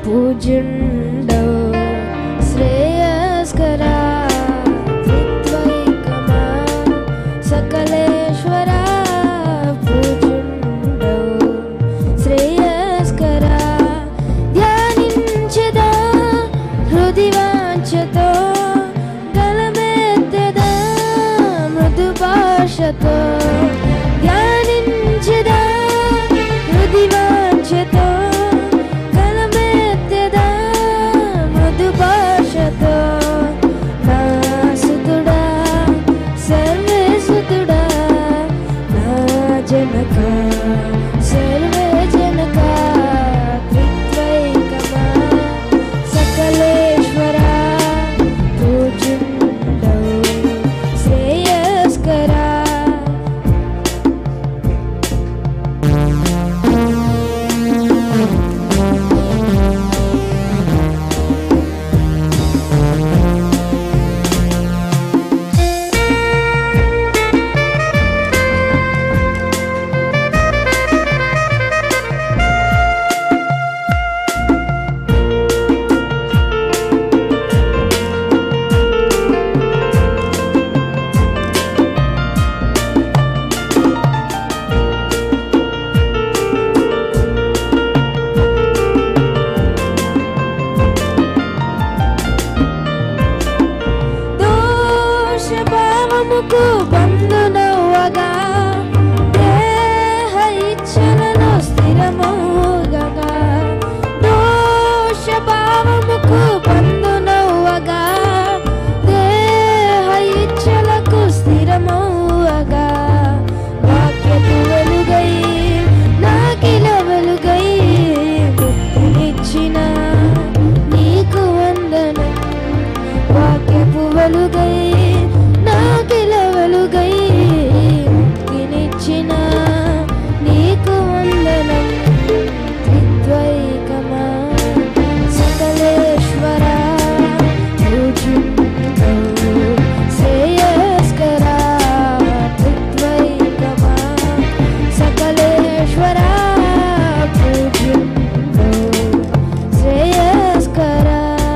पूजुंडव श्रेयस्करा त्रित्वैकमा सकलेश्वरा पूजुंडव श्रेयस्करा ध्यानिंचदा हृदिवांचतो गलमेत्तेदा मृदु भाषतो ध्यानिंचदा हृदिवांचतो गलमेत्तेदा मृदु भाषतो ना सुतुडा सर्वेसुतुडा ना जनका सर्वे जनका त्रित्वैकमा सकलेश्वरा पूजुंडव श्रेयस्करा భావముకు బంధునవ్వగా దేహ ఇచ్ఛలను స్థిరమవుగగా దోష భావముకు బంధునవ్వగా దేహ ఇచ్ఛలకు స్థిరమవుగగా వాక్యపు వెలుగై నాకిల వెలుగై ముక్తినిచ్చిన నీకు వందనం వాక్యపు వెలుగై నాకిల వెలుగై ముక్తినిచ్చిన నీకు వందనం త్రిత్వైకమా सकलेश्वरा पूजुंडव श्रेयस्करा त्रित्वैकमा सकलेश्वरा पूजुंडव श्रेयस्करा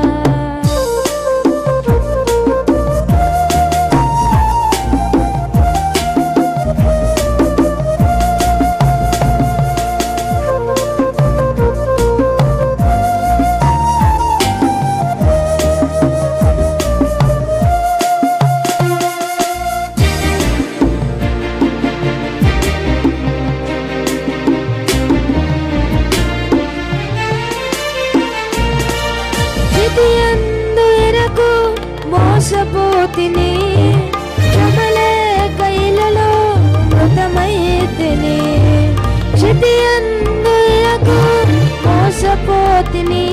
చితియందు ఎరకు మోసపోతిని క్షమలే కైలలో మృతమైతిని చితియందు ఎరకు మోసపోతిని